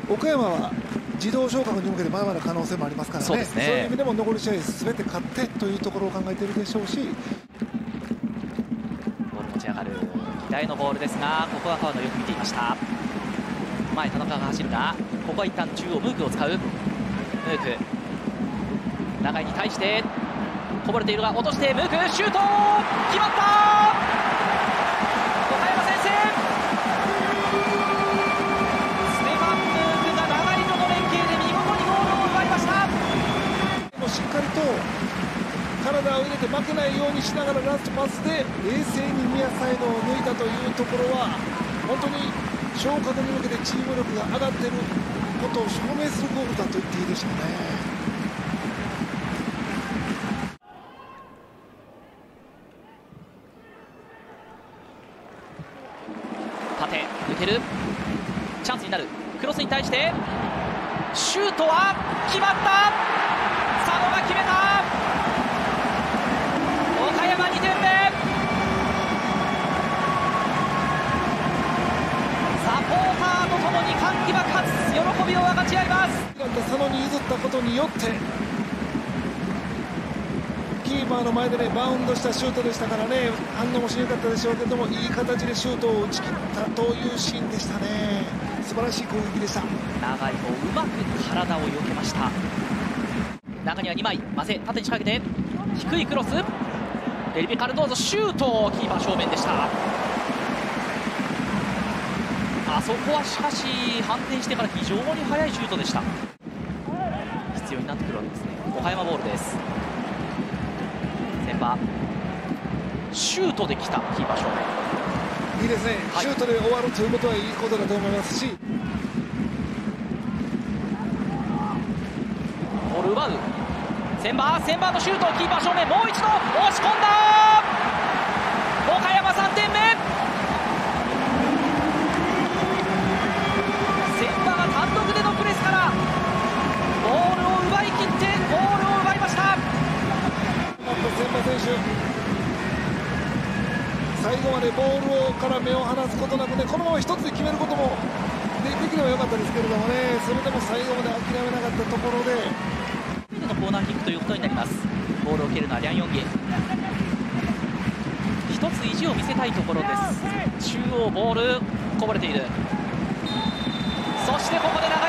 岡山は自動昇格に向けてまだまだ可能性もありますからね。そういう意味でも残り試合すべて勝ってというところを考えているでしょうし。 ボール持ち上がる左のボールですが、ここは川野よく見ていました。前田中が走るが、ここは一旦中央ムークを使う。ムーク長井に対してこぼれているが落としてムークシュート決まった。岡山先制。ステファン・ムークが長井との連携で見事にゴールを奪いました。 もうしっかりと体を入れて負けないようにしながらラストパスで冷静に宮サイドを抜いたというところは本当に昇格に向けてチーム力が上がっていることを証明するゴールだと言っていいでしょうね。 縦抜けるチャンスになる。クロスに対してシュートは決まった。佐野が決めた。岡山2点目。サポーターとともに歓喜爆発、喜びを分かち合います。 佐野に譲ったことによってキーパーの前でねバウンドしたシュートでしたからね、反応もしなかったでしょうけどもいい形でシュートを打ち切ったというシーンでしたね。素晴らしい攻撃でした。 長井もうまく体を避けました。中には2枚マセ縦に仕掛けて低いクロス、エリベカルドーゾシュート、キーパー正面でした。あそこはしかし反転してから非常に速いシュートでした。必要になってくるわけですね。岡山ボールです。先場シュートできたキーパー正面いいですね、はい、シュートで終わるということはいいことだと思いますし、 ボール奪う先場のシュート、キーパー正面もう一度押し込んだ。岡山3点目。先場が単独でのプレスからボールを奪い切ってゴールを奪いました。 千葉選手最後までボールから目を離すことなくね、このまま一つで決めることもできればよかったですけれどもね、それでも最後まで諦めなかったところでのコーナーキックということになります。ボールを蹴るのはリャン・ヨンギ。一つ意地を見せたいところです。中央ボールこぼれている。そしてここで長い